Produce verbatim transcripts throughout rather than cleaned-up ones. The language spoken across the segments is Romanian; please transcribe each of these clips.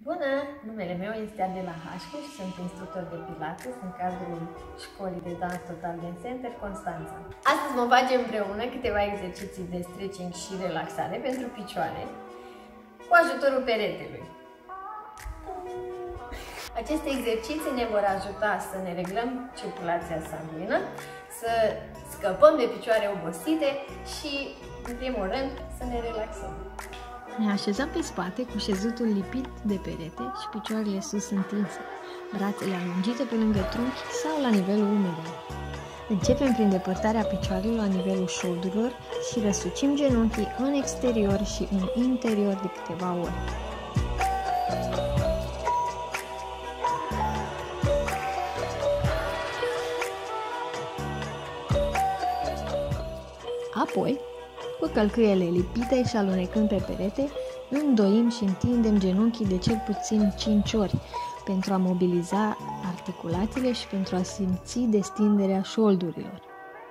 Bună! Numele meu este Adela Hașcu și sunt instructor de Pilates în cadrul școlii de dans Total Dance Center Constanța. Astăzi vom face împreună câteva exerciții de stretching și relaxare pentru picioare cu ajutorul peretelui. Aceste exerciții ne vor ajuta să ne reglăm circulația sanguină, să scăpăm de picioare obosite și, în primul rând, să ne relaxăm. Ne așezăm pe spate cu șezutul lipit de perete și picioarele sus întinse, brațele alungite pe lângă trunchi sau la nivelul umerilor. Începem prin depărtarea picioarelor la nivelul șoldurilor și răsucim genunchii în exterior și în interior de câteva ori. Apoi, cu călcâiele lipite și alunecând pe perete, îndoim și întindem genunchii de cel puțin cinci ori pentru a mobiliza articulațiile și pentru a simți destinderea șoldurilor.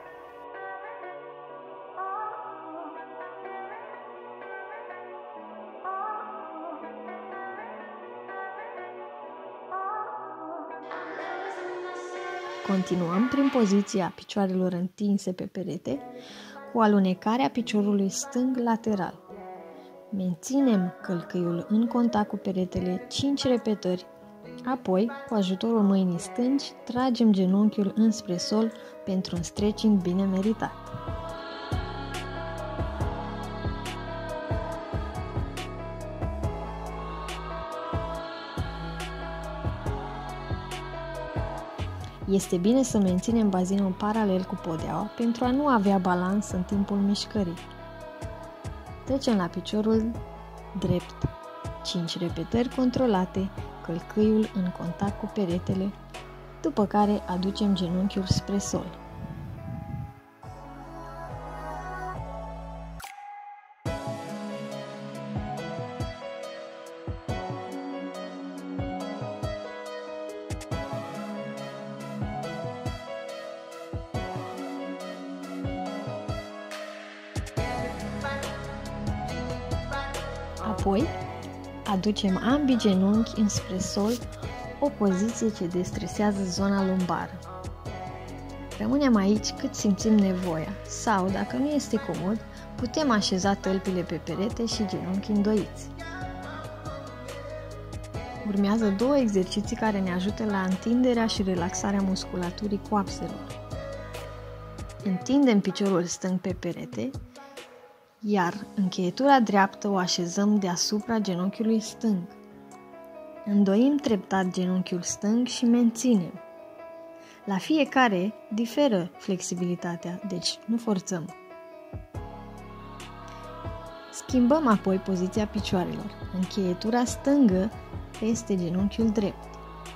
Continuăm prin poziția picioarelor întinse pe perete, cu alunecarea piciorului stâng lateral. Menținem călcâiul în contact cu peretele cinci repetări, apoi, cu ajutorul mâinii stângi, tragem genunchiul înspre sol pentru un stretching bine meritat. Este bine să menținem bazinul paralel cu podeaua pentru a nu avea balans în timpul mișcării. Trecem la piciorul drept. cinci repetări controlate, călcâiul în contact cu peretele, după care aducem genunchiul spre sol. Apoi, aducem ambii genunchi înspre sol, o poziție ce destresează zona lumbară. Rămânem aici cât simțim nevoia sau, dacă nu este comod, putem așeza tălpile pe perete și genunchi îndoiți. Urmează două exerciții care ne ajută la întinderea și relaxarea musculaturii coapselor. Întindem piciorul stâng pe perete, iar încheietura dreaptă o așezăm deasupra genunchiului stâng. Îndoim treptat genunchiul stâng și menținem. La fiecare diferă flexibilitatea, deci nu forțăm. Schimbăm apoi poziția picioarelor. Încheietura stângă peste genunchiul drept.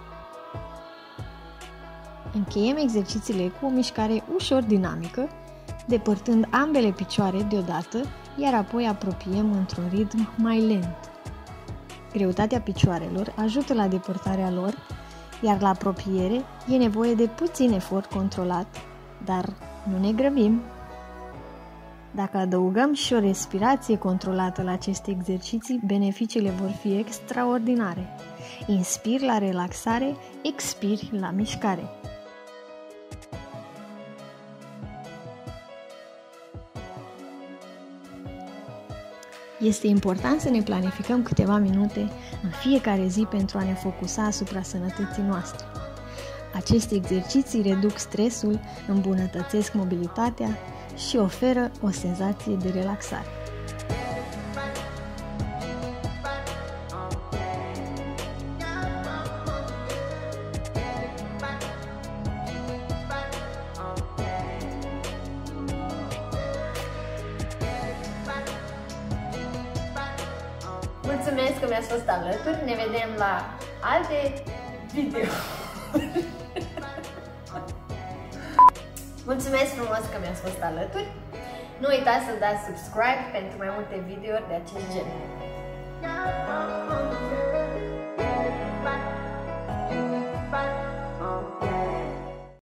Încheiem exercițiile cu o mișcare ușor dinamică, depărtând ambele picioare deodată, iar apoi apropiem într-un ritm mai lent. Greutatea picioarelor ajută la depărtarea lor, iar la apropiere e nevoie de puțin efort controlat, dar nu ne grăbim. Dacă adăugăm și o respirație controlată la aceste exerciții, beneficiile vor fi extraordinare. Inspiri la relaxare, expiri la mișcare. Este important să ne planificăm câteva minute în fiecare zi pentru a ne focusa asupra sănătății noastre. Aceste exerciții reduc stresul, îmbunătățesc mobilitatea și oferă o senzație de relaxare. Mulțumesc că mi-ați fost alături, ne vedem la alte video. Mulțumesc frumos că mi-ați fost alături. Nu uitați să dați subscribe pentru mai multe videouri de acest gen.